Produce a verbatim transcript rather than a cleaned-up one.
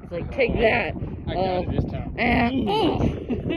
It's like, take that. I got Uh, it this time. and, oh.